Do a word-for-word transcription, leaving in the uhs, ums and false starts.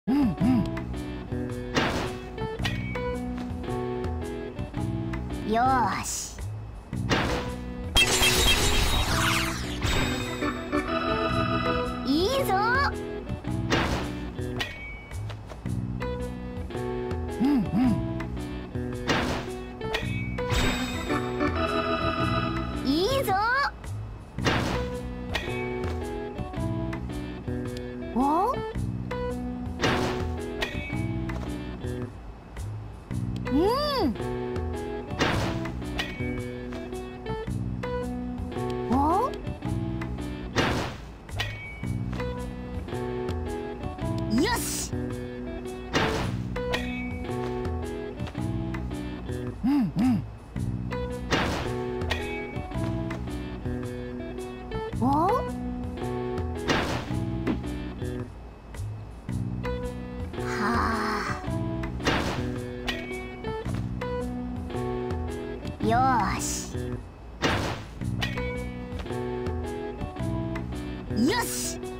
うんうん。よーし。いいぞ。うんうん。いいぞ。お？うん。お？よし。うんうん。お？はあ。よーし。よし。